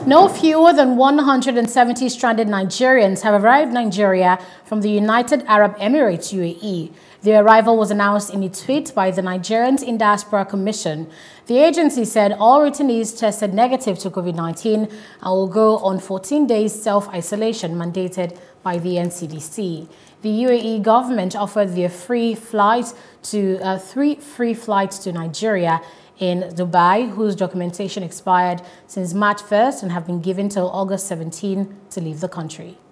No fewer than 170 stranded Nigerians have arrived in Nigeria from the United Arab Emirates, UAE. Their arrival was announced in a tweet by the Nigerians in Diaspora Commission. The agency said all returnees tested negative to COVID-19 and will go on 14 days self-isolation mandated by the NCDC. The UAE government offered their three free flights to Nigeria in Dubai, whose documentation expired since March 1st and have been given till August 17 to leave the country.